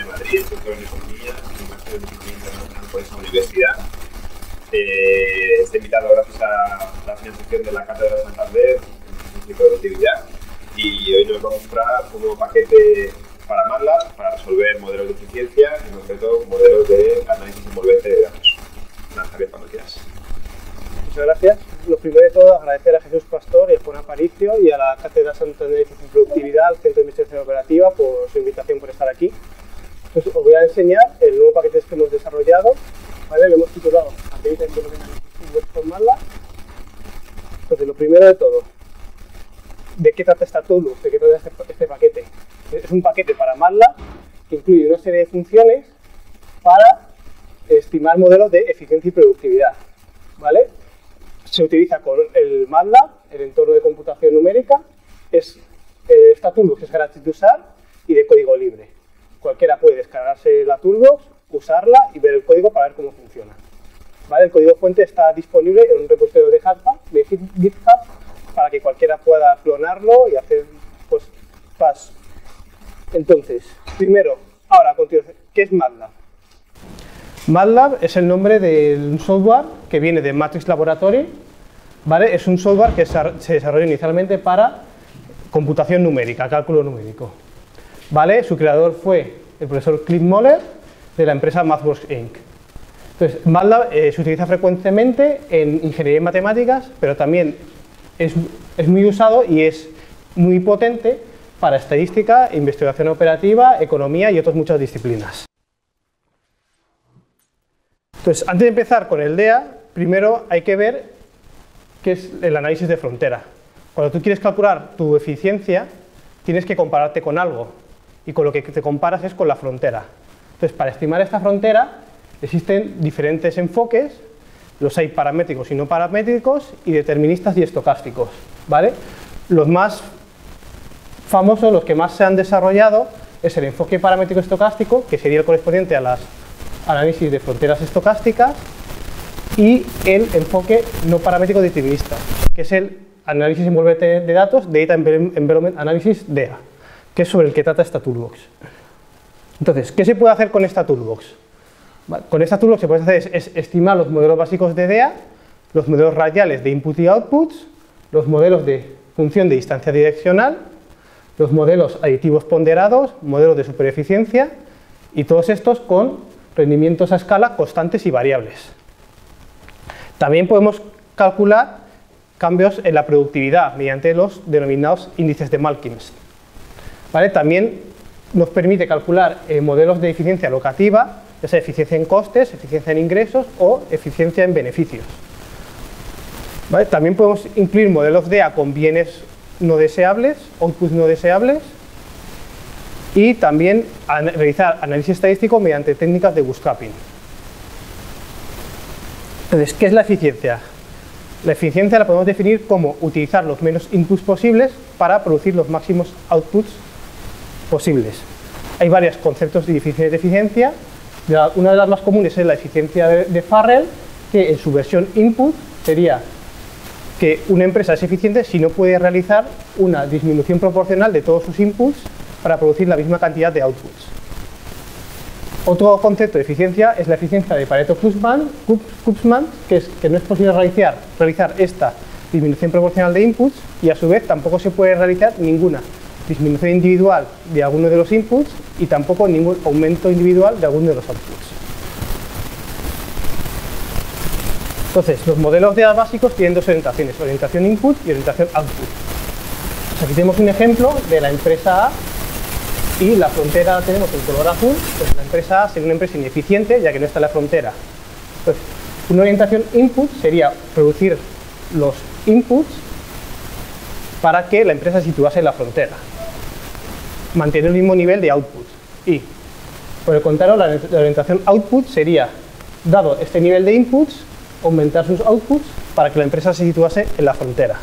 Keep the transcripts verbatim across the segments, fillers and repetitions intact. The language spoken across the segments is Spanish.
de Madrid, doctor en Economía y máster en Economía Internacional por esa universidad. Eh, está invitado gracias a la financiación de la Cátedra de Santander en Productividad, y hoy nos va a mostrar un nuevo paquete para MATLAB para resolver modelos de eficiencia, en concreto modelos de análisis envolvente de datos. Nada, Javier, cuando quieras. Muchas gracias. Lo primero de todo, agradecer a Jesús Pastor y a Juan Aparicio y a la Cátedra Santander de Eficiencia y Productividad, al Centro de Investigación Operativa, por su invitación, por estar aquí. Entonces, os voy a enseñar el nuevo paquete que hemos desarrollado. ¿Vale? Lo hemos titulado Data Envelopment Analysis for MATLAB. Entonces, lo primero de todo, ¿de qué trata esta toolbox? ¿De qué trata este, este paquete? Es un paquete para MATLAB que incluye una serie de funciones para estimar modelos de eficiencia y productividad. ¿Vale? Se utiliza con el MATLAB, el entorno de computación numérica. Es, eh, esta toolbox es gratis de usar y de código libre. Cualquiera puede descargarse la toolbox, usarla y ver el código para ver cómo funciona. ¿Vale? El código fuente está disponible en un repositorio de GitHub, de GitHub para que cualquiera pueda clonarlo y hacer pues, pasos. Entonces, primero, ahora a continuación, ¿qué es MATLAB? MATLAB es el nombre de un software que viene de Matrix Laboratory, ¿vale? Es un software que se desarrolló inicialmente para computación numérica, cálculo numérico, ¿vale? Su creador fue el profesor Cliff Moller de la empresa MathWorks incorporated. Entonces, MATLAB eh, se utiliza frecuentemente en ingeniería y matemáticas, pero también es, es muy usado y es muy potente para estadística, investigación operativa, economía y otras muchas disciplinas. Entonces, antes de empezar con el D E A, primero hay que ver qué es el análisis de frontera. Cuando tú quieres calcular tu eficiencia, tienes que compararte con algo, y con lo que te comparas es con la frontera. Entonces, para estimar esta frontera, existen diferentes enfoques, los hay paramétricos y no paramétricos, y deterministas y estocásticos, ¿vale? Los más famosos, los que más se han desarrollado, es el enfoque paramétrico estocástico, que sería el correspondiente a las análisis de fronteras estocásticas, y el enfoque no paramétrico determinista, que es el análisis envolvente de datos, Data Envelopment Analysis, D E A, que es sobre el que trata esta toolbox. Entonces, ¿qué se puede hacer con esta toolbox? Vale, con esta toolbox se puede hacer es, es estimar los modelos básicos de D E A, los modelos radiales de input y outputs, los modelos de función de distancia direccional, los modelos aditivos ponderados, modelos de supereficiencia, y todos estos con rendimientos a escala constantes y variables. También podemos calcular cambios en la productividad mediante los denominados índices de Malkins. ¿Vale? También nos permite calcular eh, modelos de eficiencia locativa, ya sea eficiencia en costes, eficiencia en ingresos o eficiencia en beneficios. ¿Vale? También podemos incluir modelos D E A con bienes no deseables, outputs no deseables, y también an realizar análisis estadístico mediante técnicas de bootstrapping. Entonces, ¿qué es la eficiencia? La eficiencia la podemos definir como utilizar los menos inputs posibles para producir los máximos outputs posibles. Hay varios conceptos de definiciones de eficiencia. Una de las más comunes es la eficiencia de, de Farrell, que en su versión input sería que una empresa es eficiente si no puede realizar una disminución proporcional de todos sus inputs para producir la misma cantidad de outputs. Otro concepto de eficiencia es la eficiencia de Pareto-Kupfman, que es que no es posible realizar, realizar esta disminución proporcional de inputs, y a su vez tampoco se puede realizar ninguna disminución individual de alguno de los inputs y tampoco ningún aumento individual de alguno de los outputs. Entonces, los modelos de D E A básicos tienen dos orientaciones, orientación input y orientación output. Pues aquí tenemos un ejemplo de la empresa A, y la frontera la tenemos en color azul. Pues la empresa A sería una empresa ineficiente, ya que no está en la frontera. Entonces, una orientación input sería producir los inputs para que la empresa se situase en la frontera, mantener el mismo nivel de output. Y, por el contrario, la, la orientación output sería, dado este nivel de inputs, aumentar sus outputs para que la empresa se situase en la frontera.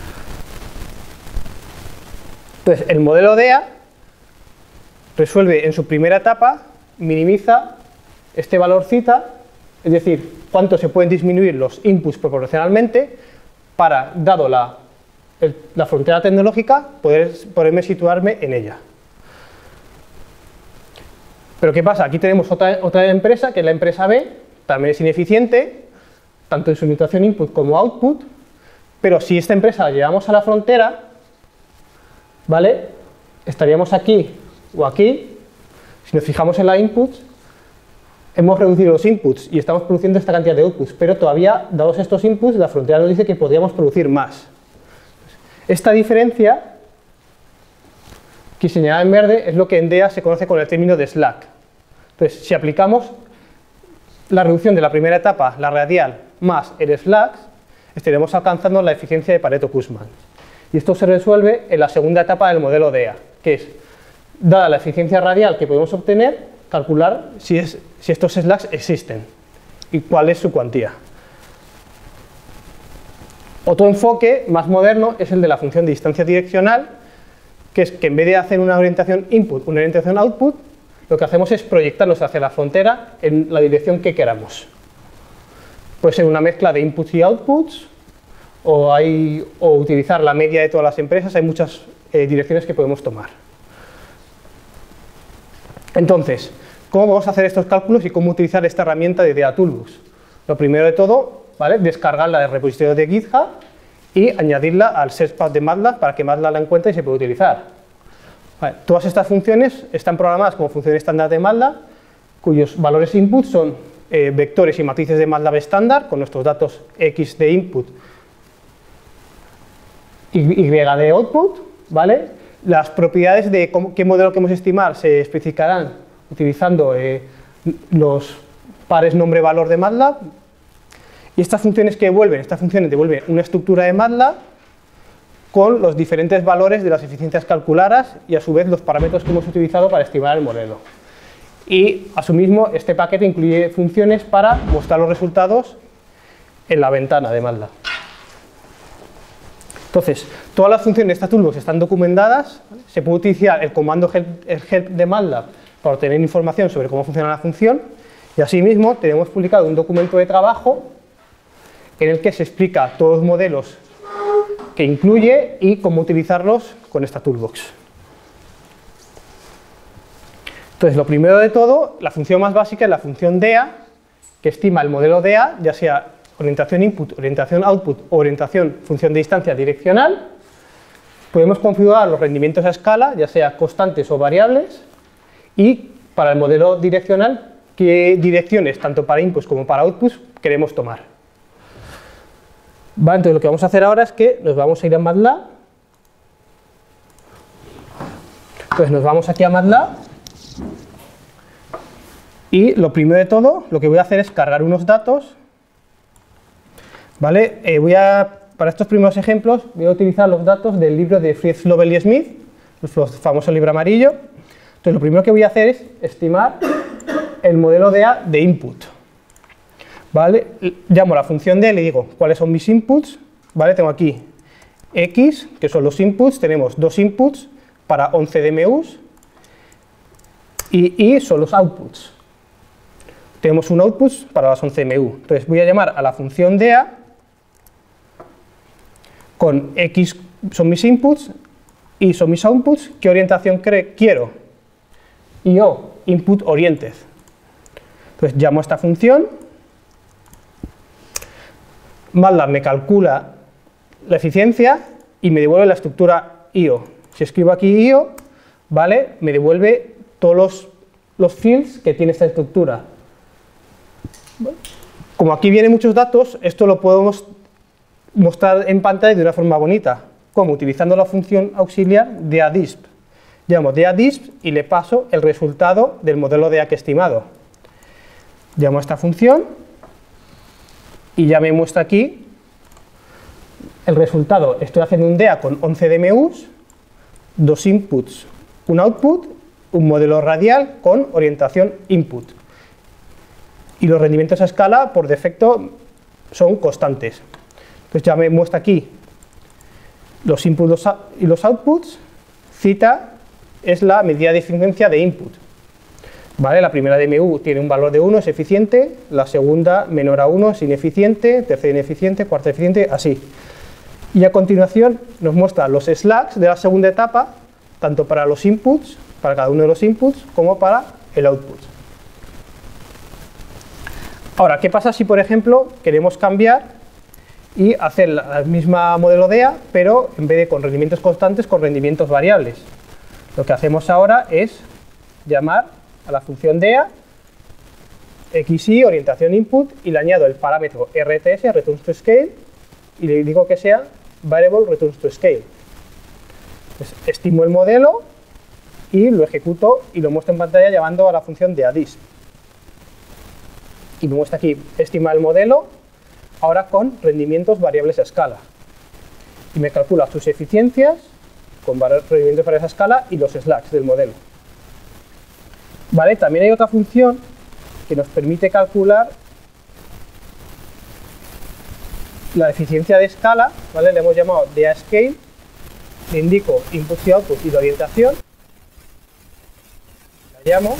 Entonces, el modelo D E A resuelve en su primera etapa, minimiza este valor zeta, es decir, cuánto se pueden disminuir los inputs proporcionalmente para, dado la, el, la frontera tecnológica, poder, poderme situarme en ella. Pero ¿qué pasa? Aquí tenemos otra, otra empresa, que es la empresa B, también es ineficiente, tanto en su situación input como output, pero si esta empresa la llevamos a la frontera, ¿vale? Estaríamos aquí o aquí, si nos fijamos en la inputs, hemos reducido los inputs y estamos produciendo esta cantidad de outputs, pero todavía, dados estos inputs, la frontera nos dice que podríamos producir más. Esta diferencia, que señalada en verde, es lo que en D E A se conoce con el término de slack. Entonces, si aplicamos la reducción de la primera etapa, la radial, más el slack, estaremos alcanzando la eficiencia de Pareto-Kussmann. Y esto se resuelve en la segunda etapa del modelo D E A, que es, dada la eficiencia radial que podemos obtener, calcular si, es, si estos slacks existen y cuál es su cuantía. Otro enfoque más moderno es el de la función de distancia direccional, que es que en vez de hacer una orientación input, una orientación output, lo que hacemos es proyectarnos hacia la frontera en la dirección que queramos. Puede ser una mezcla de inputs y outputs, o, hay, o utilizar la media de todas las empresas, hay muchas eh, direcciones que podemos tomar. Entonces, ¿cómo vamos a hacer estos cálculos y cómo utilizar esta herramienta de D E A Toolbox? Lo primero de todo, ¿vale? Descargarla del repositorio de GitHub y añadirla al searchpad de MATLAB para que MATLAB la encuentre y se pueda utilizar. Vale, todas estas funciones están programadas como funciones estándar de MATLAB, cuyos valores input son eh, vectores y matrices de MATLAB estándar, con nuestros datos X de input y Y de output, ¿vale? Las propiedades de cómo, qué modelo queremos estimar se especificarán utilizando eh, los pares nombre-valor de MATLAB. Y estas funciones que devuelven, estas funciones devuelven una estructura de MATLAB con los diferentes valores de las eficiencias calculadas y a su vez los parámetros que hemos utilizado para estimar el modelo. Y asimismo este paquete incluye funciones para mostrar los resultados en la ventana de MATLAB. Entonces, todas las funciones de esta toolbox están documentadas, ¿vale? Se puede utilizar el comando help, el help de MATLAB para obtener información sobre cómo funciona la función y asimismo tenemos publicado un documento de trabajo en el que se explica todos los modelos que incluye y cómo utilizarlos con esta toolbox. Entonces, lo primero de todo, la función más básica es la función D E A, que estima el modelo D E A, ya sea orientación input, orientación output o orientación función de distancia direccional. Podemos configurar los rendimientos a escala, ya sea constantes o variables, y para el modelo direccional, qué direcciones, tanto para inputs como para outputs, queremos tomar. Vale, entonces lo que vamos a hacer ahora es que nos vamos a ir a MATLAB. Entonces nos vamos aquí a MATLAB y lo primero de todo, lo que voy a hacer es cargar unos datos. ¿Vale? Eh, voy a, para estos primeros ejemplos voy a utilizar los datos del libro de Fritz Lovell y Smith, el famoso libro amarillo. Entonces lo primero que voy a hacer es estimar el modelo D E A de input. ¿Vale? Llamo a la función D y le digo cuáles son mis inputs. ¿Vale? Tengo aquí X, que son los inputs, tenemos dos inputs para once D M Us, y Y son los outputs. Tenemos un output para las once D M U. Entonces voy a llamar a la función D E A con X son mis inputs, Y son mis outputs, ¿qué orientación quiero? Y O, input oriented. Entonces llamo a esta función, MATLAB me calcula la eficiencia y me devuelve la estructura I O. Si escribo aquí I O, ¿vale? Me devuelve todos los, los fields que tiene esta estructura. Como aquí vienen muchos datos, esto lo podemos mostrar en pantalla de una forma bonita, como utilizando la función auxiliar deadisp. Llamo deadisp y le paso el resultado del modelo D E A que he estimado. Llamo a esta función y ya me muestra aquí el resultado. Estoy haciendo un D E A con once D M Us, dos inputs, un output, un modelo radial con orientación input. Y los rendimientos a escala, por defecto, son constantes. Entonces ya me muestra aquí los inputs y los outputs. Zeta es la medida de eficiencia de input. ¿Vale? La primera D M U tiene un valor de uno, es eficiente. La segunda, menor a uno, es ineficiente. Tercera, ineficiente. Cuarta, eficiente, así. Y a continuación nos muestra los slacks de la segunda etapa, tanto para los inputs, para cada uno de los inputs, como para el output. Ahora, ¿qué pasa si, por ejemplo, queremos cambiar y hacer la misma modelo D E A, pero en vez de con rendimientos constantes, con rendimientos variables? Lo que hacemos ahora es llamar a la función D E A xy orientación input y le añado el parámetro R T S, returns to scale, y le digo que sea variable returns to scale. Pues estimo el modelo y lo ejecuto y lo muestro en pantalla llamando a la función deadist. Y me muestra aquí estimar el modelo, ahora con rendimientos variables a escala. Y me calcula sus eficiencias con rendimientos variables a escala y los slacks del modelo. Vale, también hay otra función que nos permite calcular la eficiencia de escala, ¿vale? Le hemos llamado deascale, le indico input y output y la orientación, la llamo,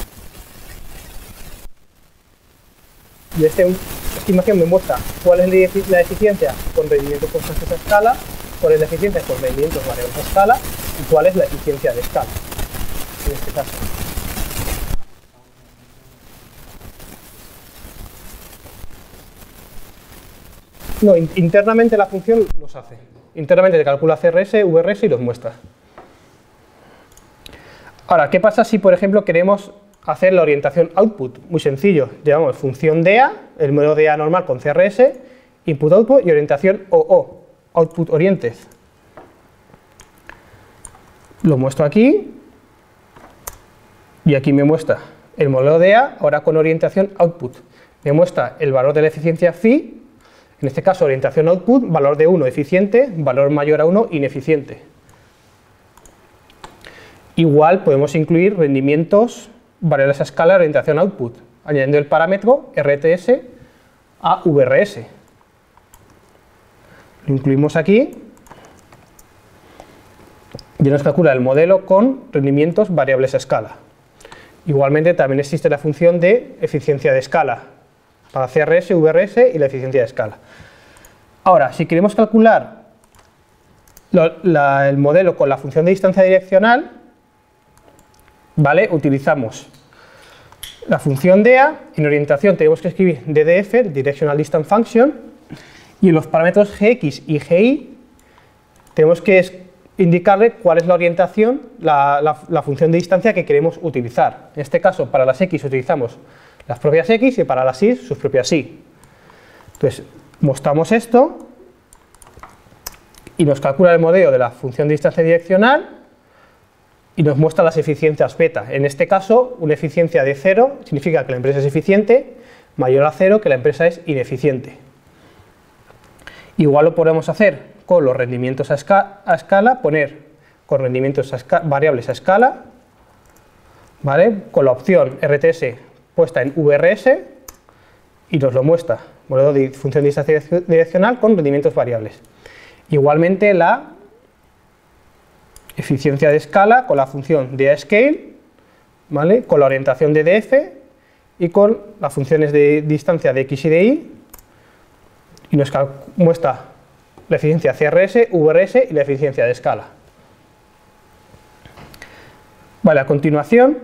y esta estimación me muestra cuál es la eficiencia con rendimientos constantes a escala, cuál es la eficiencia con rendimientos variables a escala y cuál es la eficiencia de escala, en este caso. No, in internamente la función los hace. Internamente te calcula C R S, V R S y los muestra. Ahora, ¿qué pasa si, por ejemplo, queremos hacer la orientación output? Muy sencillo. Llamamos función D E A, el modelo D E A normal con C R S, input output y orientación O O, output oriented. Lo muestro aquí y aquí me muestra el modelo D E A, ahora con orientación output. Me muestra el valor de la eficiencia phi. En este caso, orientación output, valor de uno eficiente, valor mayor a uno ineficiente. Igual podemos incluir rendimientos variables a escala de orientación output, añadiendo el parámetro R T S a V R S. Lo incluimos aquí y nos calcula el modelo con rendimientos variables a escala. Igualmente también existe la función de eficiencia de escala para C R S, V R S y la eficiencia de escala. Ahora, si queremos calcular lo, la, el modelo con la función de distancia direccional, ¿vale? Utilizamos la función D E A, en orientación tenemos que escribir D D F, Directional Distance Function, y en los parámetros G X y G Y tenemos que indicarle cuál es la orientación, la, la, la función de distancia que queremos utilizar. En este caso, para las X utilizamos las propias X y para las Y sus propias Y. Entonces, mostramos esto y nos calcula el modelo de la función de distancia direccional y nos muestra las eficiencias beta. En este caso, una eficiencia de cero significa que la empresa es eficiente, mayor a cero que la empresa es ineficiente. Igual lo podemos hacer con los rendimientos a, esca a escala, poner con rendimientos a variables a escala, ¿vale? Con la opción R T S puesta en V R S y nos lo muestra, modelo de función de distancia direccional con rendimientos variables. Igualmente la eficiencia de escala con la función deascale, ¿vale? Con la orientación de D F y con las funciones de distancia de X y de Y, y nos muestra la eficiencia C R S, V R S y la eficiencia de escala. Vale, a continuación,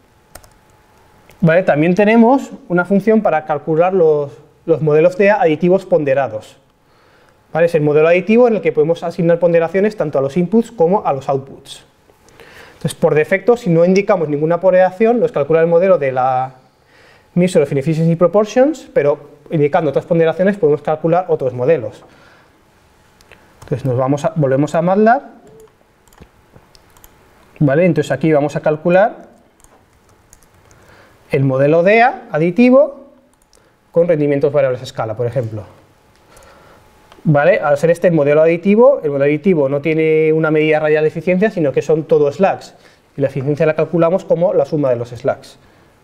vale, también tenemos una función para calcular los, los modelos de aditivos ponderados. Vale, es el modelo aditivo en el que podemos asignar ponderaciones tanto a los inputs como a los outputs. Entonces, por defecto, si no indicamos ninguna ponderación, nos calcula el modelo de la Measure of Inefficiency Proportions, pero indicando otras ponderaciones podemos calcular otros modelos. Entonces, nos vamos a, volvemos a MATLAB. Vale, entonces aquí vamos a calcular el modelo D E A aditivo con rendimientos variables a escala, por ejemplo. Vale, al ser este el modelo aditivo, el modelo aditivo no tiene una medida radial de eficiencia, sino que son todo slacks, y la eficiencia la calculamos como la suma de los slacks.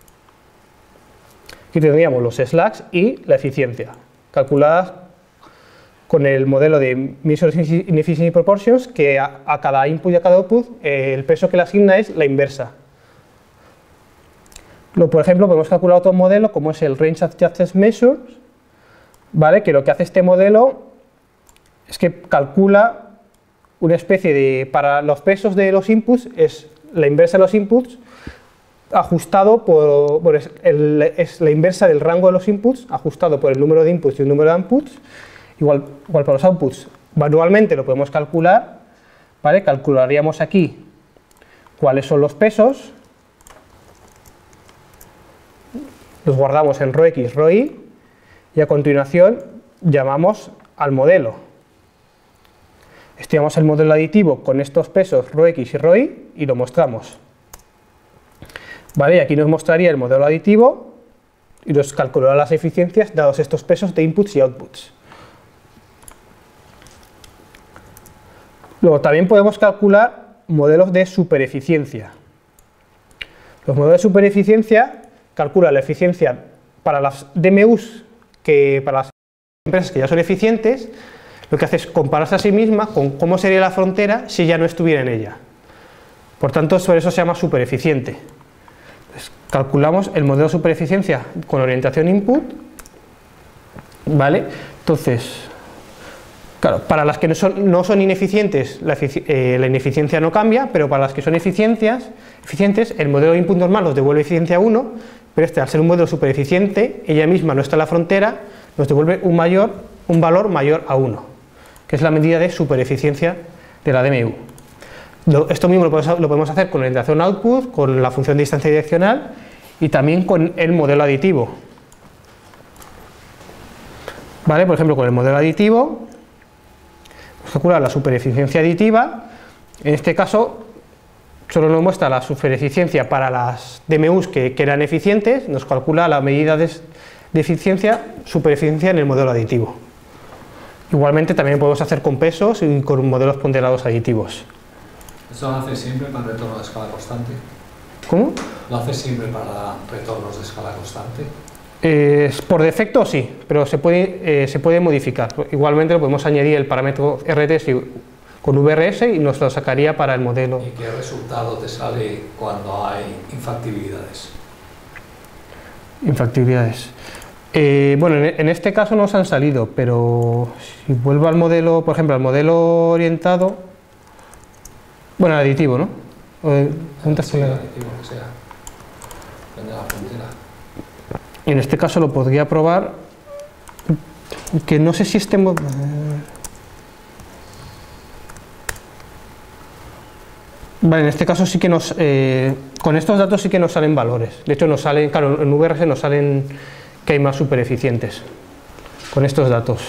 Aquí tendríamos los slacks y la eficiencia, calculadas con el modelo de Measure Inefficiency Proportions, que a, a cada input y a cada output eh, el peso que le asigna es la inversa. Lo, por ejemplo, podemos calcular otro modelo como es el Range Adjusted Measures, ¿vale? Que lo que hace este modelo es que calcula una especie de, para los pesos de los inputs, es la inversa de los inputs, ajustado por, por es, el, es la inversa del rango de los inputs, ajustado por el número de inputs y el número de outputs, igual, igual para los outputs. Manualmente lo podemos calcular, ¿vale? Calcularíamos aquí cuáles son los pesos, los guardamos en ρx, ρy, y a continuación llamamos al modelo. Estimamos el modelo aditivo con estos pesos ρx y ρy y lo mostramos. Vale, y aquí nos mostraría el modelo aditivo y nos calculará las eficiencias dados estos pesos de inputs y outputs. Luego también podemos calcular modelos de supereficiencia. Los modelos de supereficiencia calculan la eficiencia para las D M Us, que para las empresas que ya son eficientes, lo que hace es compararse a sí misma con cómo sería la frontera si ya no estuviera en ella. Por tanto, sobre eso se llama supereficiente. Entonces, calculamos el modelo de supereficiencia con orientación input, ¿vale? Entonces, claro, para las que no son, no son ineficientes, la, efici eh, la ineficiencia no cambia, pero para las que son eficiencias, eficientes, el modelo de input normal nos devuelve eficiencia uno, pero este, al ser un modelo supereficiente, ella misma no está en la frontera, nos devuelve un, mayor, un valor mayor a uno, que es la medida de supereficiencia de la D M U. Lo, esto mismo lo podemos, lo podemos hacer con orientación output, con la función de distancia direccional y también con el modelo aditivo. ¿Vale? Por ejemplo, con el modelo aditivo, calcular la supereficiencia aditiva. En este caso solo nos muestra la supereficiencia para las D M Us que, que eran eficientes, nos calcula la medida de, de eficiencia, supereficiencia en el modelo aditivo. Igualmente también podemos hacer con pesos y con modelos ponderados aditivos. ¿Eso lo hace siempre para retorno de escala constante? ¿Cómo? ¿Lo hace siempre para retornos de escala constante? Eh, por defecto sí, pero se puede, eh, se puede modificar. Igualmente lo podemos añadir el parámetro R T S con V R S y nos lo sacaría para el modelo. ¿Y qué resultado te sale cuando hay infactibilidades? Infactibilidades. Eh, bueno, en, en este caso nos han salido, pero si vuelvo al modelo, por ejemplo, al modelo orientado, bueno, al aditivo, ¿no? O, Sí, aditivo, que sea. Depende de la frontera. En este caso lo podría probar, que no sé si este mod... Vale, en este caso sí que nos, eh, con estos datos sí que nos salen valores. De hecho nos salen, claro, en V R S nos salen que hay más supereficientes con estos datos.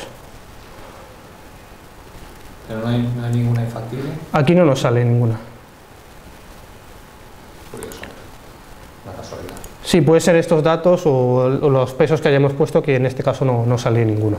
¿Pero no hay, no hay ninguna infactible? Aquí no nos sale ninguna. Curioso, una casualidad. Sí, puede ser estos datos o, o los pesos que hayamos puesto, que en este caso no, no sale ninguno.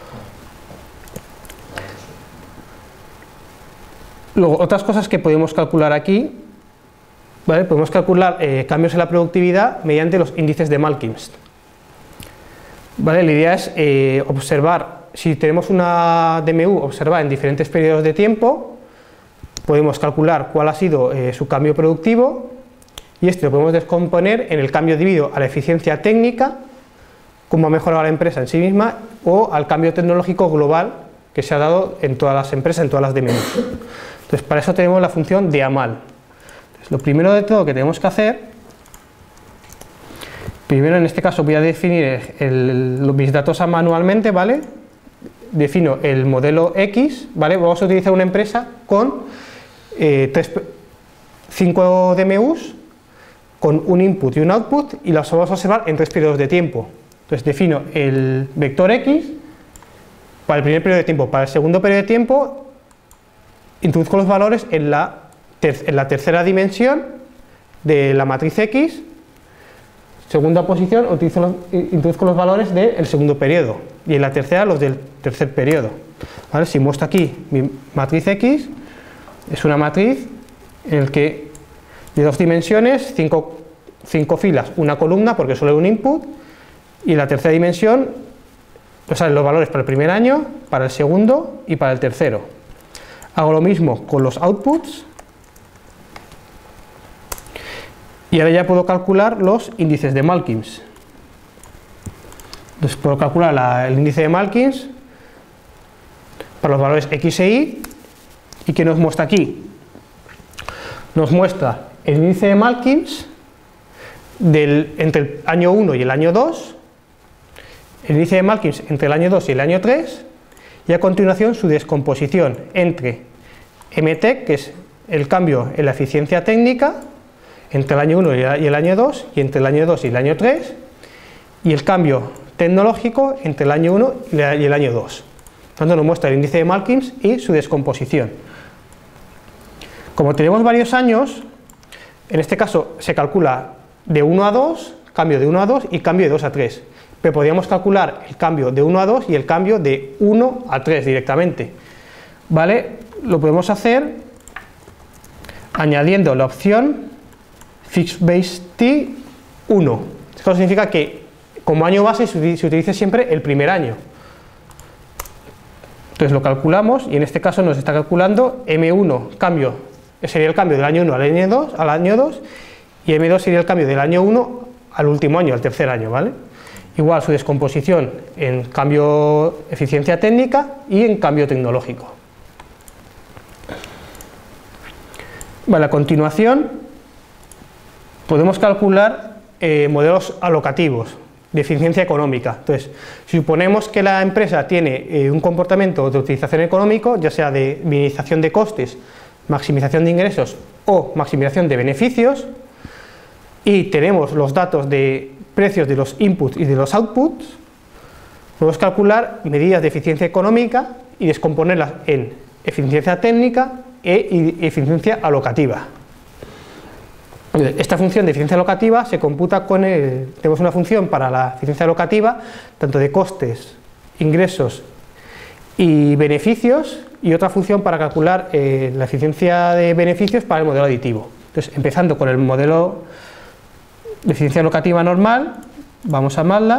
Luego, otras cosas que podemos calcular aquí, ¿vale? Podemos calcular eh, cambios en la productividad mediante los índices de Malkins. ¿Vale? La idea es eh, observar, si tenemos una D M U, observar en diferentes periodos de tiempo, podemos calcular cuál ha sido eh, su cambio productivo, y este lo podemos descomponer en el cambio debido a la eficiencia técnica, cómo ha mejorado la empresa en sí misma, o al cambio tecnológico global que se ha dado en todas las empresas, en todas las D M Us. Entonces, para eso tenemos la función de amal. Entonces, lo primero de todo que tenemos que hacer, primero en este caso voy a definir el, los, mis datos manualmente, ¿vale? Defino el modelo X, ¿vale? Vamos a utilizar una empresa con eh, cinco D M Us, con un input y un output, y las vamos a observar en tres periodos de tiempo. Entonces defino el vector X para el primer periodo de tiempo. Para el segundo periodo de tiempo introduzco los valores en la, ter en la tercera dimensión de la matriz X. Segunda posición, utilizo los, introduzco los valores del segundo periodo, y en la tercera los del tercer periodo. ¿Vale? Si muestro aquí mi matriz X, es una matriz en la que de dos dimensiones, cinco, cinco filas, una columna, porque solo hay un input, y en la tercera dimensión nos salen los valores para el primer año, para el segundo y para el tercero. Hago lo mismo con los outputs, y ahora ya puedo calcular los índices de Malkins. Entonces puedo calcular la, el índice de Malkins para los valores X e Y, y ¿qué nos muestra aquí? Nos muestra el índice de Malkins del, entre el año uno y el año dos, el índice de Malkins entre el año dos y el año tres, y a continuación su descomposición entre M T E C, que es el cambio en la eficiencia técnica entre el año uno y el año dos, y entre el año dos y el año tres, y el cambio tecnológico entre el año uno y el año dos. Tanto nos muestra el índice de Malkins y su descomposición. Como tenemos varios años, en este caso se calcula de uno a dos, cambio de uno a dos y cambio de dos a tres. Pero podríamos calcular el cambio de uno a dos y el cambio de uno a tres directamente. ¿Vale? Lo podemos hacer añadiendo la opción Fixed Base T uno. Esto significa que como año base se utilice siempre el primer año. Entonces lo calculamos y en este caso nos está calculando M uno, cambio, sería el cambio del año uno al año dos, al año dos, y M dos sería el cambio del año uno al último año, al tercer año, ¿vale? Igual su descomposición en cambio eficiencia técnica y en cambio tecnológico. Vale, a continuación podemos calcular eh, modelos alocativos de eficiencia económica. Entonces, si suponemos que la empresa tiene eh, un comportamiento de utilización económico, ya sea de minimización de costes, maximización de ingresos o maximización de beneficios, y tenemos los datos de precios de los inputs y de los outputs, podemos calcular medidas de eficiencia económica y descomponerlas en eficiencia técnica e eficiencia alocativa. Esta función de eficiencia alocativa se computa con el, tenemos una función para la eficiencia alocativa tanto de costes, ingresos y beneficios, y otra función para calcular eh, la eficiencia de beneficios para el modelo aditivo. Entonces, empezando con el modelo de eficiencia alocativa normal, vamos a MATLAB.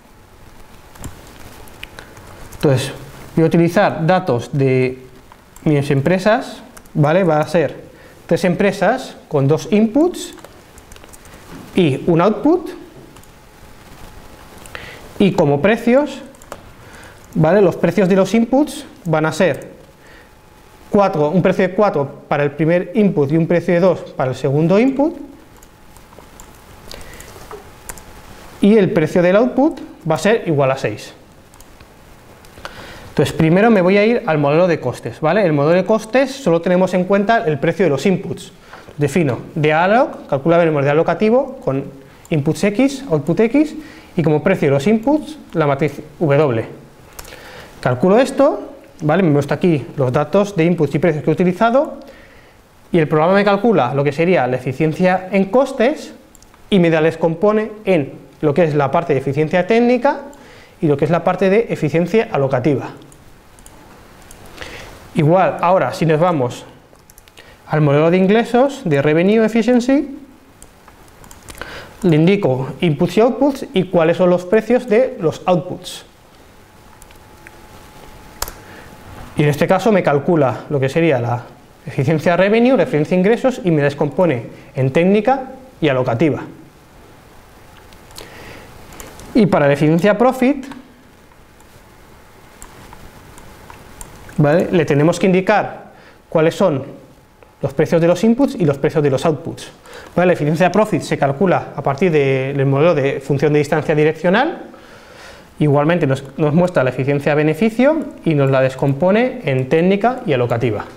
Entonces, voy a utilizar datos de mis empresas, ¿vale? Va a ser tres empresas con dos inputs y un output, y como precios, ¿vale? Los precios de los inputs van a ser cuatro, un precio de cuatro para el primer input y un precio de dos para el segundo input, y el precio del output va a ser igual a seis. Entonces, primero me voy a ir al modelo de costes, ¿vale? El modelo de costes solo tenemos en cuenta el precio de los inputs. Defino de alloc, calcula el modelo alocativo con inputs X, output X, y como precio de los inputs, la matriz W. Calculo esto, ¿vale? Me muestra aquí los datos de inputs y precios que he utilizado, y el programa me calcula lo que sería la eficiencia en costes y me la descompone en lo que es la parte de eficiencia técnica y lo que es la parte de eficiencia alocativa. Igual, ahora si nos vamos al modelo de ingresos de Revenue Efficiency, le indico inputs y outputs y cuáles son los precios de los outputs. Y en este caso me calcula lo que sería la eficiencia revenue, la eficiencia ingresos, y me descompone en técnica y alocativa. Y para la eficiencia profit, ¿vale? Le tenemos que indicar cuáles son los precios de los inputs y los precios de los outputs. ¿Vale? La eficiencia profit se calcula a partir de, del modelo de función de distancia direccional. Igualmente nos, nos muestra la eficiencia beneficio y nos la descompone en técnica y alocativa.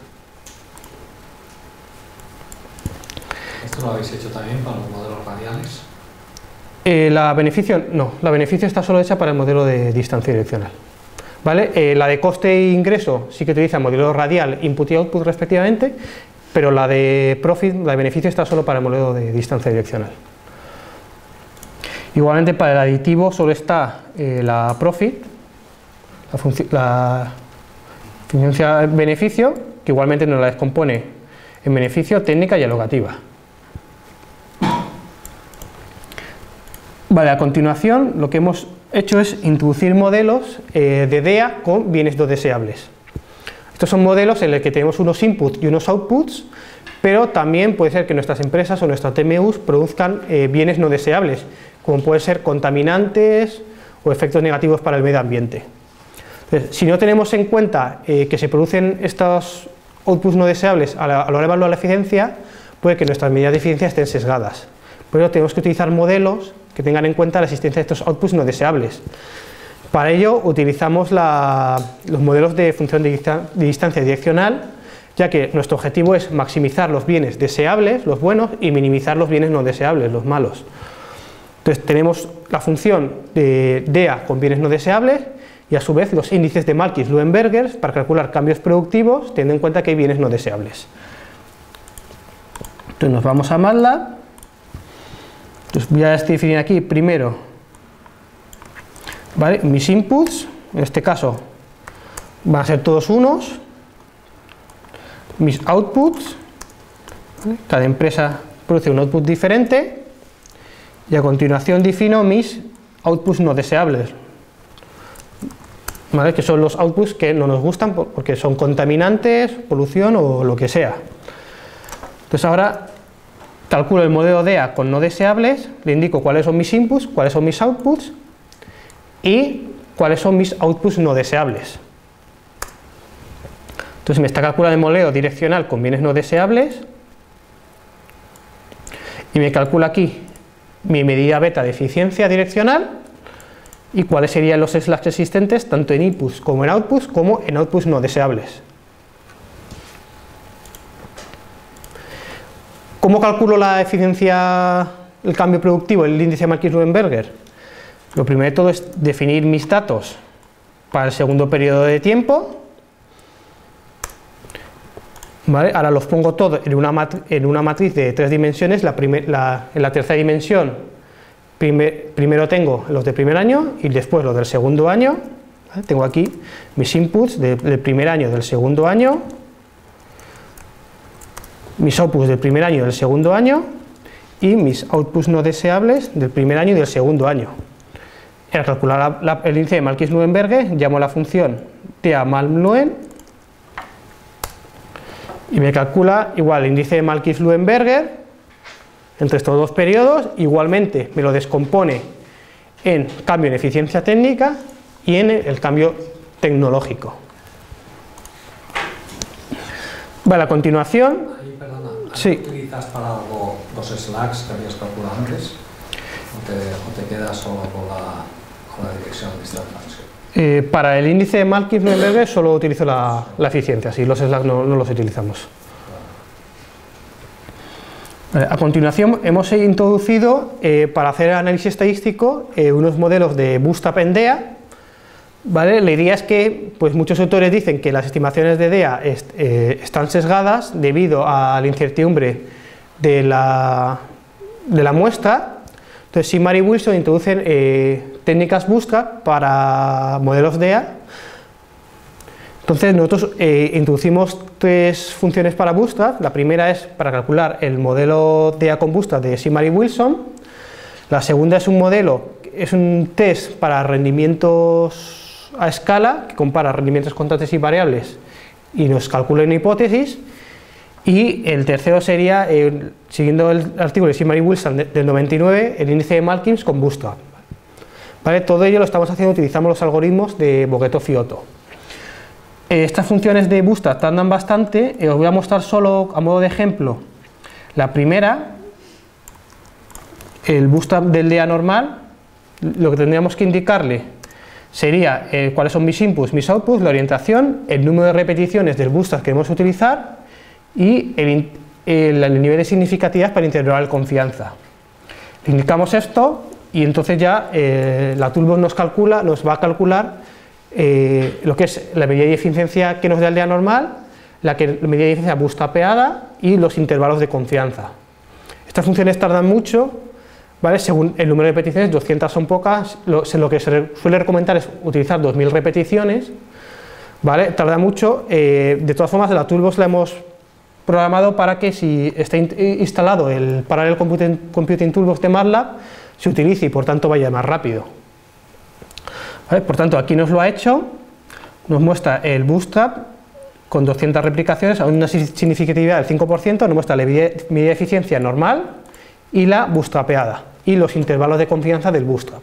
¿Esto lo habéis hecho también para los modelos radiales? Eh, la beneficio, no, la beneficio está solo hecha para el modelo de distancia direccional. ¿Vale? Eh, la de coste e ingreso sí que utiliza modelo radial, input y output respectivamente, pero la de profit, la de beneficio, está solo para el modelo de distancia direccional. Igualmente para el aditivo solo está eh, la profit, la, la eficiencia beneficio, que igualmente nos la descompone en beneficio, técnica y alocativa. Vale, a continuación lo que hemos hecho es introducir modelos eh, de D E A con bienes no deseables. Estos son modelos en los que tenemos unos inputs y unos outputs, pero también puede ser que nuestras empresas o nuestras T M Us produzcan eh, bienes no deseables, como pueden ser contaminantes o efectos negativos para el medio ambiente. Entonces, si no tenemos en cuenta eh, que se producen estos outputs no deseables a la, a la hora de evaluar la eficiencia, puede que nuestras medidas de eficiencia estén sesgadas. Por ello tenemos que utilizar modelos que tengan en cuenta la existencia de estos outputs no deseables. Para ello utilizamos la, los modelos de función de, de distancia direccional, ya que nuestro objetivo es maximizar los bienes deseables, los buenos, y minimizar los bienes no deseables, los malos. Entonces tenemos la función de D E A con bienes no deseables y a su vez los índices de Malkies-Luenberger para calcular cambios productivos teniendo en cuenta que hay bienes no deseables. Entonces nos vamos a MATLAB. Entonces voy a definir aquí primero, ¿vale?, mis inputs, en este caso van a ser todos unos, mis outputs, ¿vale?, cada empresa produce un output diferente, y a continuación defino mis outputs no deseables, ¿vale?, que son los outputs que no nos gustan porque son contaminantes, polución o lo que sea. Entonces ahora calculo el modelo D E A con no deseables, le indico cuáles son mis inputs, cuáles son mis outputs y cuáles son mis outputs no deseables. Entonces me está calculando el modelo direccional con bienes no deseables y me calcula aquí mi medida beta de eficiencia direccional y cuáles serían los slacks existentes tanto en inputs como en outputs como en outputs no deseables. ¿Cómo calculo la eficiencia, el cambio productivo, el índice Malkies-Luenberger? Lo primero de todo es definir mis datos para el segundo periodo de tiempo, ¿vale? Ahora los pongo todos en una, en una matriz de tres dimensiones. La primer, la, en la tercera dimensión primer, primero tengo los del primer año y después los del segundo año, ¿vale? Tengo aquí mis inputs de, del primer año y del segundo año, mis outputs del primer año y del segundo año y mis outputs no deseables del primer año y del segundo año. Al calcular la, la, el índice de Malkies-Luenberger llamo la función D E A mal-luen y me calcula igual el índice de Malkies-Luenberger entre estos dos periodos. Igualmente me lo descompone en cambio en eficiencia técnica y en el cambio tecnológico. Vale, a continuación, Ahí, perdona, sí. ¿Utilizas para algo los slacks que habías calculado antes? ¿O te, o te quedas solo con la, con la dirección de distancia? Eh, para el índice de Malkies-Luenberger solo utilizo la, la eficiencia, sí, los slacks no, no los utilizamos. Vale, a continuación hemos introducido eh, para hacer análisis estadístico eh, unos modelos de Bootstrap en D E A. ¿Vale? La idea es que pues, muchos autores dicen que las estimaciones de D E A est, eh, están sesgadas debido a la incertidumbre de la, de la muestra. Entonces Sigmar y Wilson introducen eh, técnicas Bootstrap para modelos D E A. Entonces nosotros eh, introducimos tres funciones para Bootstrap. La primera es para calcular el modelo D E A con Bootstrap de Sigmar y Wilson. La segunda es un modelo, es un test para rendimientos a escala, que compara rendimientos constantes y variables y nos calcula una hipótesis. Y el tercero sería, eh, siguiendo el artículo de Sigmar y Wilson de, del noventa y nueve, el índice de Malkins con Bootstrap. ¿Vale? Todo ello lo estamos haciendo, utilizamos los algoritmos de Bogetov y Otto. Eh, estas funciones de Bootstrap tardan bastante, eh, os voy a mostrar solo a modo de ejemplo la primera, el Bootstrap del D E A normal. Lo que tendríamos que indicarle sería eh, cuáles son mis inputs, mis outputs, la orientación, el número de repeticiones del Bootstrap que queremos utilizar y el, el, el nivel de significatividad para intervalo de confianza. Le indicamos esto y entonces ya eh, la toolbox nos calcula, nos va a calcular eh, lo que es la medida de eficiencia que nos da el D E A normal, la, que, la medida de eficiencia bootstrapeada y los intervalos de confianza. Estas funciones tardan mucho. ¿Vale? Según el número de repeticiones, doscientas son pocas, lo, lo que se suele recomendar es utilizar dos mil repeticiones, ¿vale? Tarda mucho, eh, de todas formas la toolbox la hemos programado para que si está in instalado el Parallel Computing, Computing Toolbox de MATLAB, se utilice y por tanto vaya más rápido. ¿Vale? Por tanto, aquí nos lo ha hecho, nos muestra el Bootstrap con doscientas replicaciones a una significatividad del cinco por ciento, nos muestra la medida de eficiencia normal y la bootstrapeada y los intervalos de confianza del Bootstrap.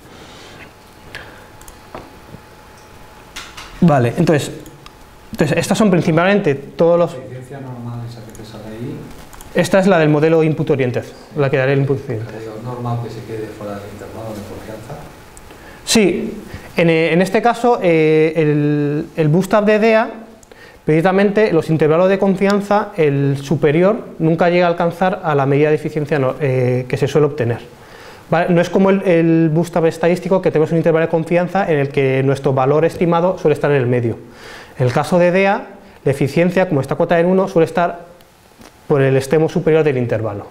Vale, entonces, entonces estas son principalmente todos los... La eficiencia normal esa que te sale ahí Esta es la del modelo input oriented, la que daré el input oriented. Pero es normal que se quede fuera del intervalo de confianza. Sí, en, en este caso eh, el, el bootstrap de D E A, precisamente los intervalos de confianza, el superior nunca llega a alcanzar a la medida de eficiencia no, eh, que se suele obtener. ¿Vale? No es como el, el bootstrap estadístico, que tenemos un intervalo de confianza en el que nuestro valor estimado suele estar en el medio. En el caso de D E A, la eficiencia, como está acotada en uno, suele estar por el extremo superior del intervalo.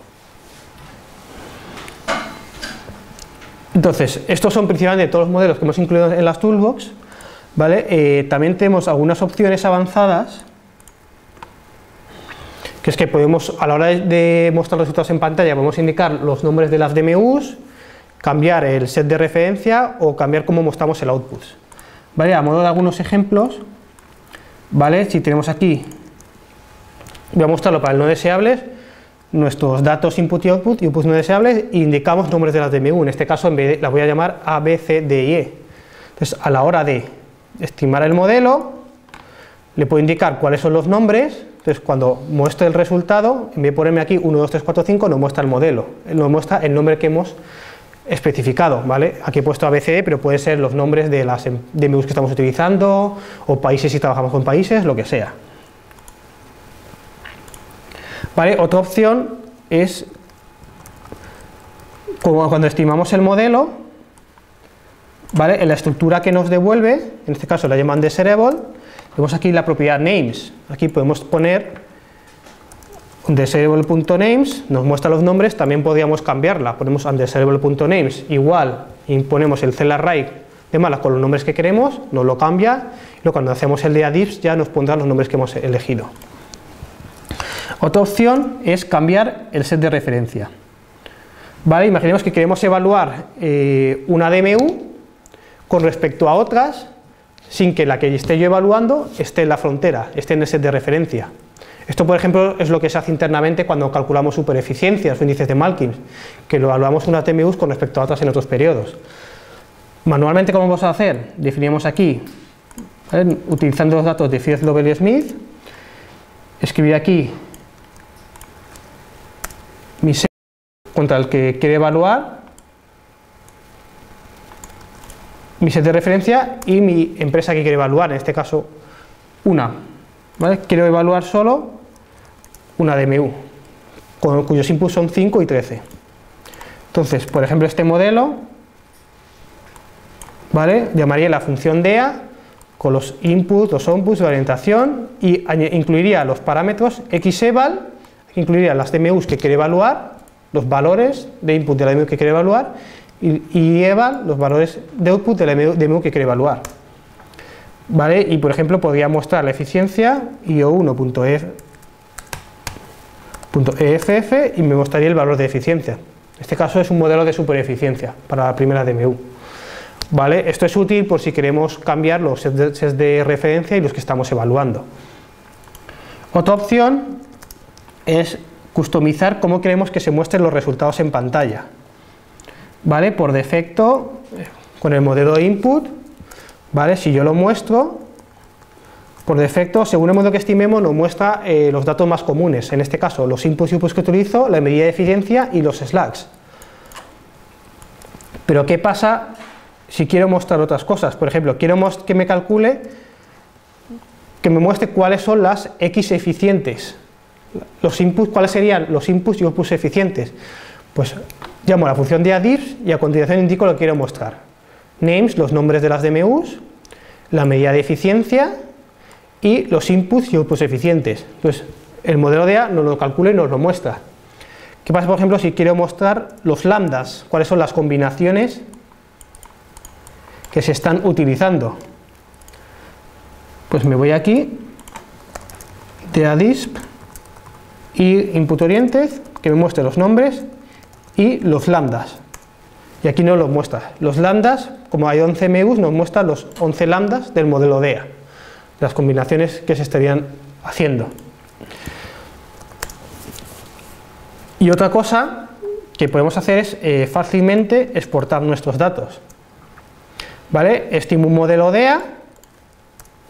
Entonces, estos son principalmente todos los modelos que hemos incluido en las toolbox, ¿vale? Eh, también tenemos algunas opciones avanzadas, que es que podemos, a la hora de mostrar los resultados en pantalla, podemos indicar los nombres de las D M Us, cambiar el set de referencia o cambiar cómo mostramos el output. ¿Vale? A modo de algunos ejemplos, ¿vale? Si tenemos aquí, voy a mostrarlo para el no deseables, nuestros datos input y output, inputs no deseables, e indicamos nombres de las D M U. En este caso, en vez de, las voy a llamar A, B, C, D y E. Entonces, a la hora de estimar el modelo, le puedo indicar cuáles son los nombres. Entonces, cuando muestre el resultado, en vez de ponerme aquí uno, dos, tres, cuatro, cinco, nos muestra el modelo, nos muestra el nombre que hemos especificado, ¿vale? Aquí he puesto A B C D, pero pueden ser los nombres de las D M Us que estamos utilizando, o países si trabajamos con países, lo que sea. ¿Vale? Otra opción es, como cuando estimamos el modelo, ¿vale? En la estructura que nos devuelve, en este caso la llaman desirable, vemos aquí la propiedad names. Aquí podemos poner undesirable.names, nos muestra los nombres, también podríamos cambiarla, ponemos undesirable.names igual, y ponemos el cell array de malas con los nombres que queremos, nos lo cambia, y luego cuando hacemos el de adifs ya nos pondrá los nombres que hemos elegido. Otra opción es cambiar el set de referencia. ¿Vale? Imaginemos que queremos evaluar eh, una D M U con respecto a otras, sin que la que esté yo evaluando esté en la frontera, esté en el set de referencia. Esto, por ejemplo, es lo que se hace internamente cuando calculamos supereficiencias o índices de Malkin, que lo evaluamos unas D M Us con respecto a otras en otros periodos. Manualmente, ¿cómo vamos a hacer? Definimos aquí, ¿vale? Utilizando los datos de Fierz, Lovell y Smith, escribir aquí mi set contra el que quiere evaluar, mi set de referencia y mi empresa que quiere evaluar, en este caso una. ¿Vale? Quiero evaluar solo una D M U, con, cuyos inputs son cinco y trece. Entonces, por ejemplo, este modelo, ¿vale? Llamaría la función D E A con los inputs, los outputs, la orientación, y incluiría los parámetros xeval, que incluiría las D M Us que quiere evaluar, los valores de input de la D M U que quiere evaluar, y, y eval, los valores de output de la D M U que quiere evaluar. ¿Vale? Y por ejemplo podría mostrar la eficiencia I O uno punto E F F y me mostraría el valor de eficiencia. En este caso es un modelo de supereficiencia para la primera D M U. ¿Vale? Esto es útil por si queremos cambiar los sets de referencia y los que estamos evaluando. Otra opción es customizar cómo queremos que se muestren los resultados en pantalla. ¿Vale? Por defecto, con el modelo de input, ¿vale? Si yo lo muestro, por defecto, según el modelo que estimemos, nos muestra eh, los datos más comunes, en este caso los inputs y outputs que utilizo, la medida de eficiencia y los slacks. Pero ¿qué pasa si quiero mostrar otras cosas? Por ejemplo, quiero que me calcule, que me muestre cuáles son las X eficientes, los inputs, cuáles serían los inputs y outputs eficientes. Pues llamo a la función de adifs y a continuación indico lo que quiero mostrar. Names, los nombres de las D M Us, la medida de eficiencia y los inputs y outputs eficientes. Entonces, el modelo de D E A nos lo calcula y nos lo muestra. ¿Qué pasa, por ejemplo, si quiero mostrar los lambdas? ¿Cuáles son las combinaciones que se están utilizando? Pues me voy aquí, de adisp y input oriented, que me muestre los nombres y los lambdas. Y aquí no los muestra. Los lambdas, como hay once M Us, nos muestra los once lambdas del modelo D E A, las combinaciones que se estarían haciendo. Y otra cosa que podemos hacer es eh, fácilmente exportar nuestros datos. ¿Vale? Estimo un modelo D E A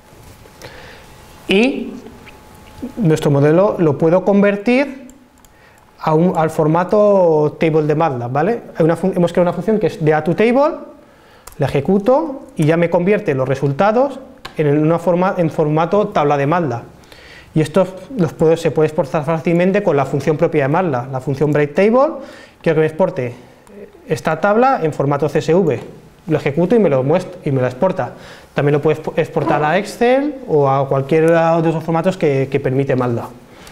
y nuestro modelo lo puedo convertir a un, al formato table de MATLAB, ¿vale? Hay una hemos creado una función que es DA2Table, la ejecuto y ya me convierte los resultados en, una forma, en formato tabla de MATLAB. Y esto los puedo, se puede exportar fácilmente con la función propia de MATLAB, la función breaktable, quiero que me exporte esta tabla en formato C S V, lo ejecuto y me lo muestra y me lo exporta. También lo puedes exportar a Excel o a cualquiera de esos formatos que, que permite MATLAB.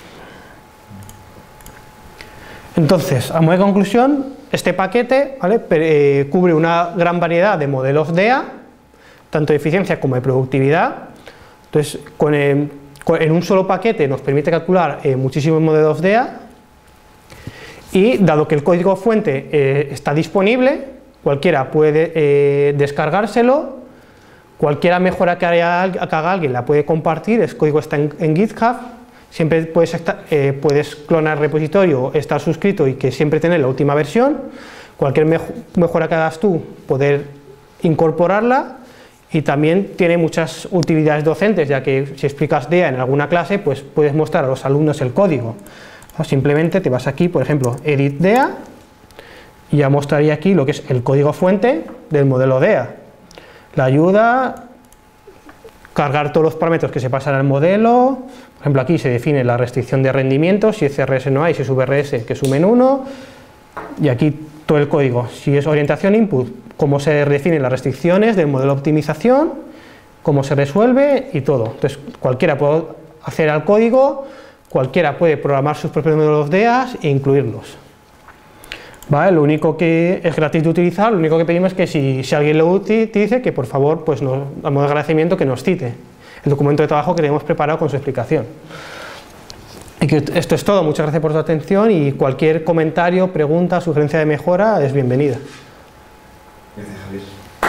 Entonces, a modo de conclusión, este paquete, ¿vale?, eh, cubre una gran variedad de modelos D E A, tanto de eficiencia como de productividad. Entonces, con el, con, en un solo paquete nos permite calcular eh, muchísimos modelos D E A, y dado que el código fuente eh, está disponible, cualquiera puede eh, descargárselo, cualquiera mejora que haga, que haga alguien la puede compartir, el código está en, en GitHub. Siempre puedes, estar, eh, puedes clonar el repositorio, estar suscrito y que siempre tener la última versión. Cualquier mejo, mejora que hagas tú, poder incorporarla, y también tiene muchas utilidades docentes, ya que si explicas D E A en alguna clase, pues puedes mostrar a los alumnos el código. O simplemente te vas aquí, por ejemplo, Edit D E A, y ya mostraría aquí lo que es el código fuente del modelo D E A. La ayuda, cargar todos los parámetros que se pasan al modelo. Por ejemplo, aquí se define la restricción de rendimiento, si es C R S no hay, si es V R S que sumen uno, y aquí todo el código, si es orientación input, cómo se definen las restricciones del modelo de optimización, cómo se resuelve y todo. Entonces cualquiera puede hacer al código, cualquiera puede programar sus propios modelos D E A e incluirlos. ¿Vale? Lo único que es gratis de utilizar, lo único que pedimos es que si, si alguien lo utilice, que por favor, pues nos, a modo de agradecimiento, que nos cite el documento de trabajo que tenemos preparado con su explicación. Y que esto es todo, muchas gracias por su atención, y cualquier comentario, pregunta, sugerencia de mejora es bienvenida. Gracias, Javier.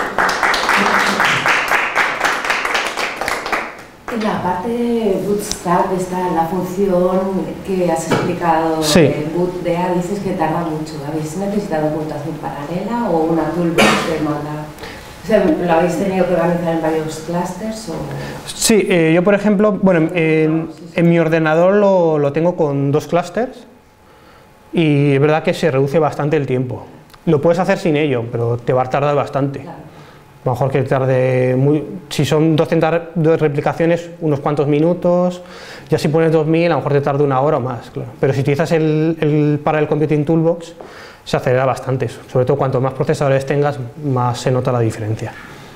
En la parte de Bootstrap está la función que has explicado, sí. de boot D E A, dices que tarda mucho. ¿Habéis necesitado computación paralela o una toolbox de MATLAB? O sea, ¿lo habéis tenido que organizar en varios clusters? O... Sí, eh, yo por ejemplo, bueno, en, en mi ordenador lo, lo tengo con dos clusters, y es verdad que se reduce bastante el tiempo. Lo puedes hacer sin ello, pero te va a tardar bastante. Claro. A lo mejor que tarde, muy, si son doscientas replicaciones, unos cuantos minutos. Ya si pones dos mil, a lo mejor te tarda una hora o más, claro. Pero si utilizas el, el para el Computing Toolbox, se acelera bastante. Sobre todo cuanto más procesadores tengas, más se nota la diferencia.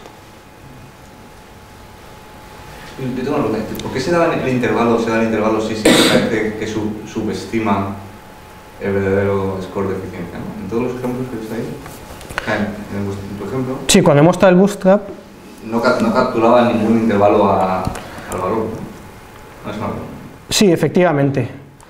Yo tengo una pregunta. ¿Por qué se da el intervalo, se da el intervalo si se parece que sub, subestima el verdadero score de eficiencia, ¿no? En todos los ejemplos que está ahí, en tu ejemplo, sí, cuando hemos mostrado el Bootstrap, no, no capturaba ningún intervalo a, al valor, ¿no? Es malo. Sí, efectivamente.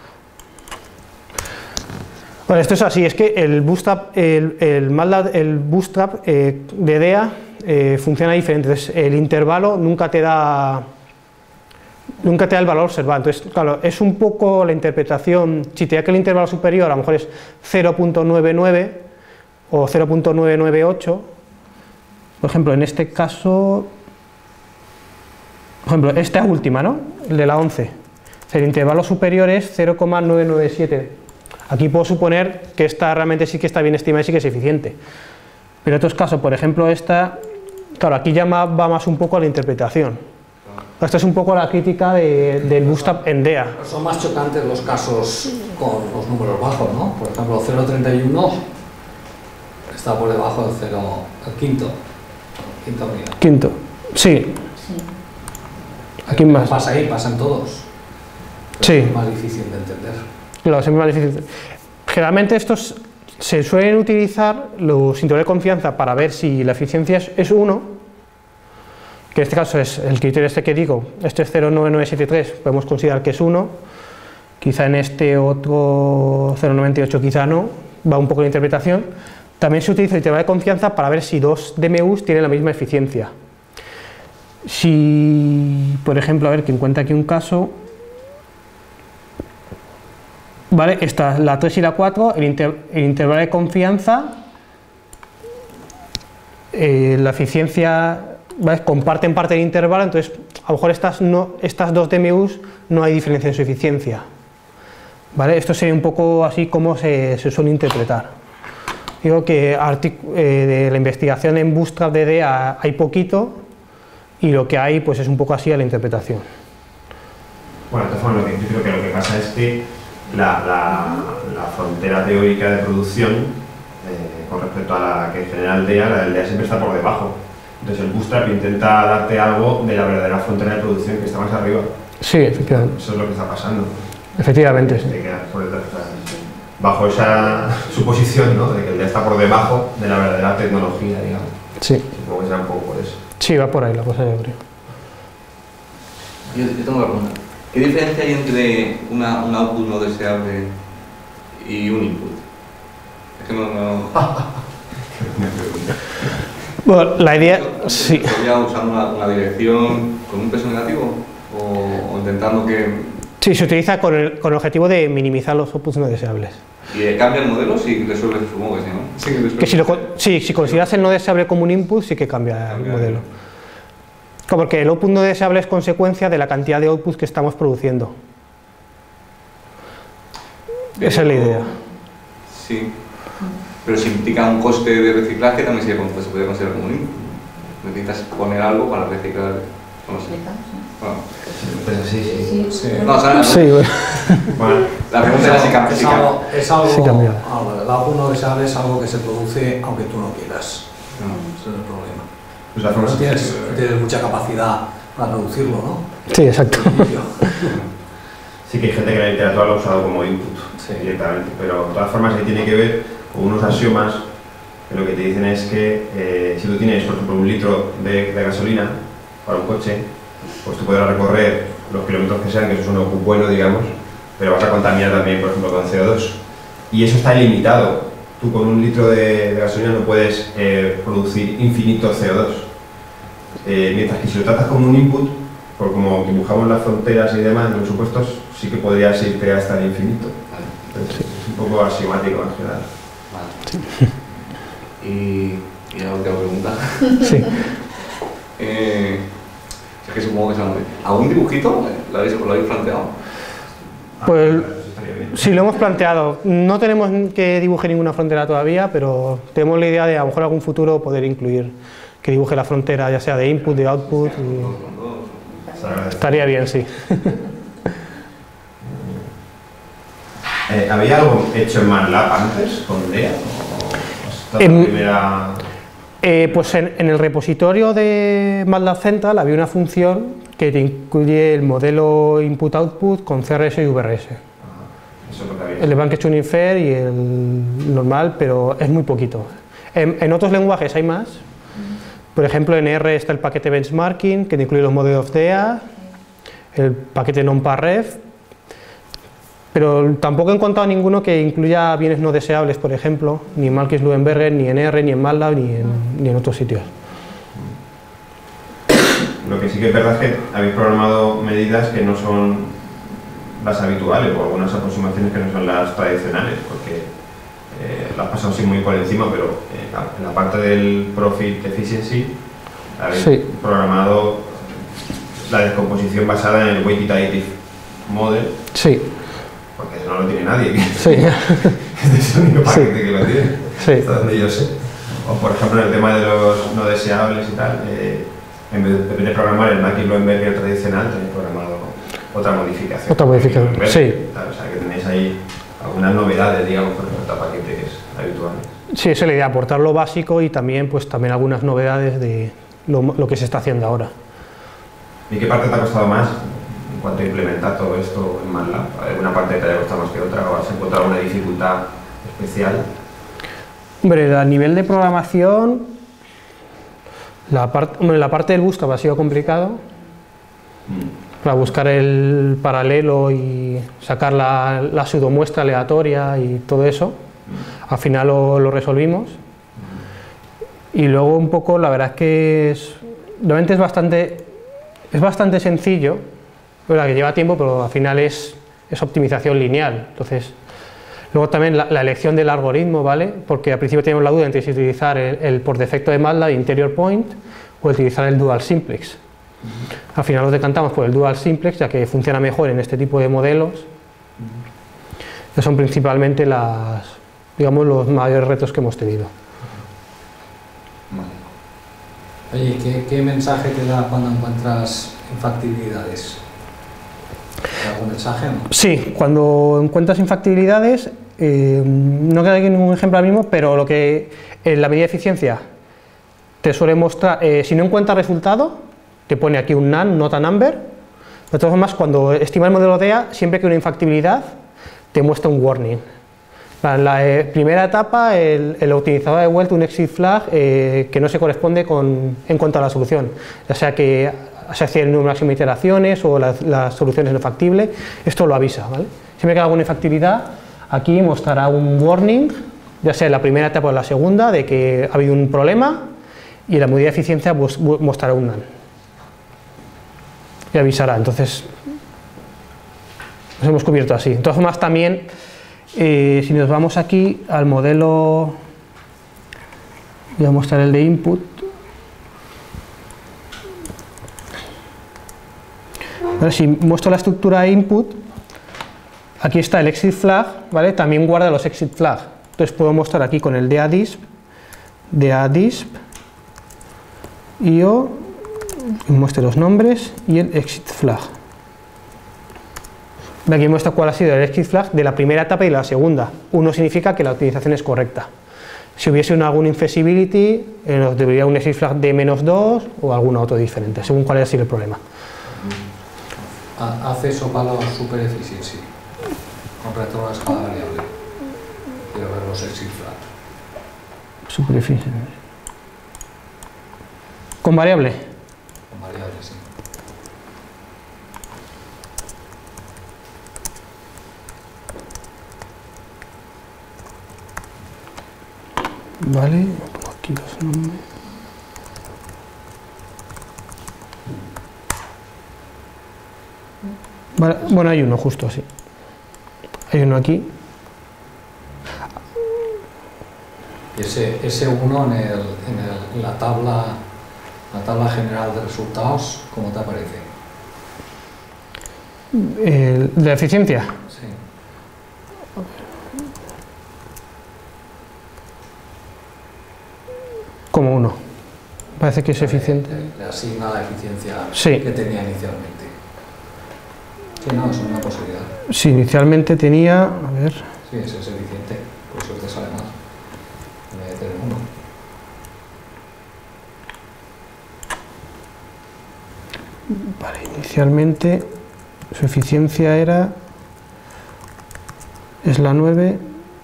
Bueno, esto es así, es que el Bootstrap, el, el MATLAB, el Bootstrap eh, de D E A eh, funciona diferente. Entonces, el intervalo nunca te da nunca te da el valor observado. Entonces, claro, es un poco la interpretación. Si te da que el intervalo superior a lo mejor es cero punto noventa y nueve o cero punto novecientos noventa y ocho, por ejemplo, en este caso, por ejemplo, esta última, ¿no? El de la once. El intervalo superior es cero coma novecientos noventa y siete. Aquí puedo suponer que esta realmente sí que está bien estimada y sí que es eficiente. Pero en otros casos, por ejemplo, esta, claro, aquí ya va más un poco a la interpretación. Esta es un poco la crítica de, del Bootstrap en D E A. Son más chocantes los casos con los números bajos, ¿no? Por ejemplo, cero coma treinta y uno está por debajo del cero, el quinto, quinto unidad. Quinto, sí. Sí. Aquí más. Pasa ahí, pasan todos. Sí. Es más difícil de entender. Claro, es más difícil. Generalmente estos se suelen utilizar los intervalos de confianza para ver si la eficiencia es uno, que en este caso es el criterio este que digo, este es cero coma nueve nueve siete tres, podemos considerar que es uno, quizá en este otro cero coma noventa y ocho quizá no, va un poco la interpretación. También se utiliza el intervalo de confianza para ver si dos D M Us tienen la misma eficiencia. Si, por ejemplo, a ver, que encuentra aquí un caso, vale, esta, la tres y la cuatro, el, inter, el intervalo de confianza, eh, la eficiencia, ¿vale?, comparten parte del intervalo, entonces a lo mejor estas, no, estas dos D M Us no hay diferencia en su eficiencia, ¿vale? Esto sería un poco así como se, se suele interpretar. Digo que eh, de la investigación en Bootstrap de D E A hay poquito y lo que hay pues es un poco así a la interpretación. Bueno, de todas formas, lo que, yo creo que lo que pasa es que la, la, la frontera teórica de producción eh, con respecto a la que genera el D E A, la del D E A siempre está por debajo. Entonces el Bootstrap intenta darte algo de la verdadera frontera de producción que está más arriba. Sí, efectivamente. Eso es lo que está pasando. Efectivamente, sí. Te quedas por detrás, o sea, bajo esa suposición, ¿no?, de que el D E A está por debajo de la verdadera tecnología, digamos. Sí. Supongo que será un poco por eso. Sí, va por ahí la cosa, yo creo. Yo, yo tengo una pregunta. ¿Qué diferencia hay entre una, un output no deseable y un input? Es que no... no... Bueno, la idea... Sí. ¿Estaría usando una, una dirección con un peso negativo? ¿O, o intentando que...? Sí, se utiliza con el, con el objetivo de minimizar los outputs no deseables. ¿Y cambia el modelo si resuelves? Supongo que sí, ¿no? Sí, que, que si, lo, sí, si consideras el no deseable como un input, sí que cambia, cambia el modelo. Como porque el output no deseable es consecuencia de la cantidad de outputs que estamos produciendo. Pero, esa es la idea. Sí. Pero si implica un coste de reciclaje, también se puede considerar como un input. Necesitas poner algo para reciclar. No sé. Bueno. Pues sí, sí. sí. No, o sea, sí, bueno. Bueno, la pregunta era si cambia. Es algo, es algo, sí cambia. algo, el output no deseable es algo que se produce aunque tú no quieras. No. Ese es el problema. Pues la forma no tienes, tienes mucha capacidad para producirlo, ¿no? Sí, exacto. Sí que hay gente que la literatura lo ha usado como input, sí, directamente, pero de todas formas ahí tiene que ver con unos axiomas que lo que te dicen es que eh, si tú tienes, por ejemplo, un litro de, de gasolina para un coche, pues tú podrás recorrer los kilómetros que sean, que eso es un output bueno, digamos, pero vas a contaminar también, por ejemplo, con C O dos. Y eso está ilimitado. Tú con un litro de, de gasolina no puedes eh, producir infinito C O dos. Eh, mientras que si lo tratas como un input, por como dibujamos las fronteras y demás, en los supuestos, sí que podrías irte hasta el infinito. Entonces, es un poco axiomático en general. Vale. Y, y la última pregunta. Sí. eh, es que supongo que se ¿algún dibujito lo habéis, lo habéis planteado? Pues sí, lo hemos planteado. No tenemos que dibuje ninguna frontera todavía, pero tenemos la idea de a lo mejor en algún futuro poder incluir que dibuje la frontera, ya sea de input, de output. Y... estaría bien, sí. eh, ¿Había algo hecho en MATLAB antes con D E A? ¿O en, la primera... eh, pues en, en el repositorio de MATLAB Central había una función que te incluye el modelo input-output con C R S y V R S. Ah, eso es lo que había. El de Bankes Unifair y el normal, pero es muy poquito. En, en otros lenguajes hay más. Por ejemplo, en R está el paquete benchmarking, que incluye los modelos D E A, el paquete nonparref, pero tampoco he encontrado ninguno que incluya bienes no deseables, por ejemplo, ni en Marquis-Luenberger, ni en R, ni en MATLAB, ni en, ni en otros sitios. Lo que sí que es verdad es que habéis programado medidas que no son las habituales, o algunas aproximaciones que no son las tradicionales, porque Eh, lo has pasado así muy por encima, pero eh, en la parte del Profit Efficiency habéis sí. programado la descomposición basada en el Weighted Additive Model. Sí. Porque eso no lo tiene nadie. Sí. Es el único paquete sí. que lo tiene. Sí. Hasta donde yo sé. O por ejemplo en el tema de los no deseables y tal, eh, en vez de programar el Marquis-Luenberger tradicional, tenéis programado otra modificación. Otra modificación, sí. Tal, o sea que tenéis ahí algunas novedades, digamos, por ejemplo, a paquetes habituales. Sí, esa es la idea, aportar lo básico y también, pues, también algunas novedades de lo, lo que se está haciendo ahora. ¿Y qué parte te ha costado más en cuanto a implementar todo esto en MATLAB? ¿Alguna parte te haya costado más que otra o has encontrado alguna dificultad especial? Hombre, a nivel de programación, la, part, hombre, la parte del Bootstrap ha sido complicado. Mm. Para buscar el paralelo y sacar la, la pseudomuestra aleatoria y todo eso. Al final lo, lo resolvimos. Y luego un poco, la verdad es que es, realmente es bastante, es bastante sencillo, verdad que lleva tiempo, pero al final es, es optimización lineal. Entonces, luego también la, la elección del algoritmo, ¿vale? Porque al principio teníamos la duda entre si utilizar el, el por defecto de MATLAB, interior point, o utilizar el dual simplex. Al final nos decantamos por el dual simplex, ya que funciona mejor en este tipo de modelos. que son principalmente las, digamos, los mayores retos que hemos tenido. Vale. Oye, ¿qué, qué mensaje te da cuando encuentras infactibilidades? ¿Algún mensaje, no? Sí, cuando encuentras infactibilidades, eh, no queda aquí ningún ejemplo ahora mismo, pero lo que en la medida de eficiencia te suele mostrar, eh, si no encuentras resultado, te pone aquí un none, not a number. De todas formas, cuando estima el modelo D E A, siempre que hay una infactibilidad, te muestra un warning. En la eh, primera etapa, el, el optimizador ha devuelto un exit flag eh, que no se corresponde con, en cuanto a la solución, ya sea que se hace el número máximo de iteraciones o la, la solución es no factible, esto lo avisa, ¿vale? Siempre que haya alguna infactibilidad, aquí mostrará un warning, ya sea en la primera etapa o en la segunda, de que ha habido un problema, y en la medida de eficiencia pues, mostrará un none. Y avisará, entonces nos hemos cubierto así. De todas formas, también, eh, si nos vamos aquí al modelo, voy a mostrar el de input. Ahora, si muestro la estructura de input, aquí está el exit flag, ¿vale? También guarda los exit flag. Entonces puedo mostrar aquí con el deadisp, deadisp, io, muestre los nombres y el exit flag. Aquí muestra cuál ha sido el exit flag de la primera etapa y la segunda. Uno significa que la optimización es correcta. Si hubiese una, alguna infeasibility, eh, nos debería un exit flag de menos dos o alguno otro diferente, según cuál haya sido el problema. Hace eso para la super efficiency, con retorno a escala variable. Quiero ver los exit flag. Super efficiency. ¿Con variable? Con variable, sí. Vale, pongo aquí los nombres. Vale, bueno, hay uno justo así. Hay uno aquí. Y ese, ese uno en, el, en, el, en la tabla, la tabla general de resultados, ¿cómo te aparece? El, ¿de la eficiencia? Sí. Como uno. Parece que es eficiente. Le, le asigna la eficiencia Sí. que tenía inicialmente. Sí, no, es una posibilidad. Sí, inicialmente tenía, a ver, Sí, ese es eficiente, por eso te sale más. En vez de tener uno. vale, inicialmente su eficiencia era, es la nueve,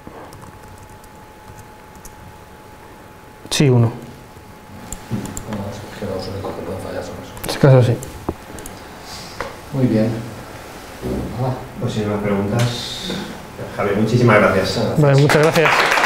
sí, uno. Bueno, es que los únicos que pueden fallar son esos. En este caso sí. Muy bien. Nada. Pues si no hay más preguntas, Javier, muchísimas gracias. Vale, muchas gracias.